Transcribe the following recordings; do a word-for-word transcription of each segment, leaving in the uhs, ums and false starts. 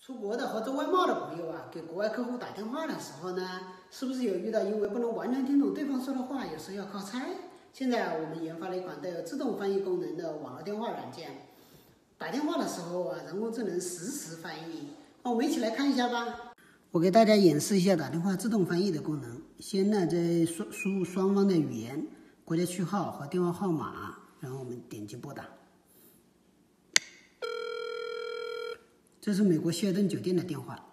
出国的或者外贸的朋友啊，给国外客户打电话的时候呢，是不是有遇到因为不能完全听懂对方说的话，有时候要靠猜？现在啊，我们研发了一款带有自动翻译功能的网络电话软件，打电话的时候啊，人工智能实时翻译。那我们一起来看一下吧。我给大家演示一下打电话自动翻译的功能。先呢，在输输入双方的语言、国家区号和电话号码，然后我们点击拨打。这是美国希尔顿酒店的电话。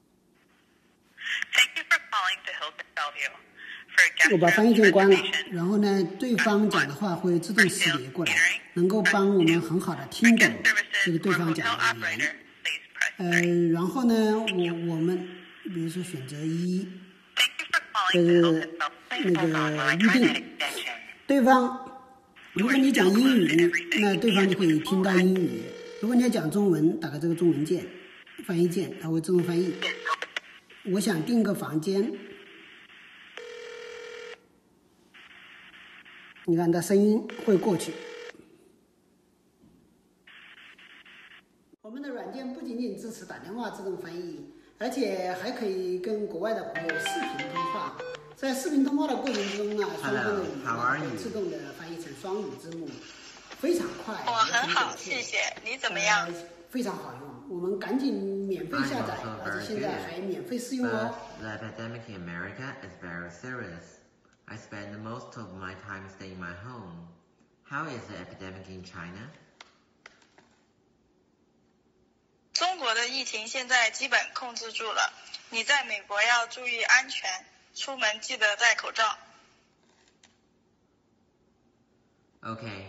我把翻译键关了，然后呢，对方讲的话会自动识别过来，能够帮我们很好的听懂这个对方讲的语言。呃，然后呢，我我们比如说选择一，这是那个预定。对方，如果你讲英语，那对方就会听到英语。如果你要讲中文，打开这个中文键，翻译键，它会自动翻译。我想订个房间，你看它声音会过去。我们的软件不仅仅支持打电话自动翻译，而且还可以跟国外的朋友视频通话。在视频通话的过程中啊，双方的语言会自动的翻译成双语字幕，非常快。 我很好，谢谢。你怎么样？ 呃、非常好用，我们赶紧免费下载，而且现在还免费试用哦。 The epidemic in America is very serious. I spend most of my time staying in my home. How is the epidemic in China? 中国的疫情现在基本控制住了，你在美国要注意安全，出门记得戴口罩。 Okay,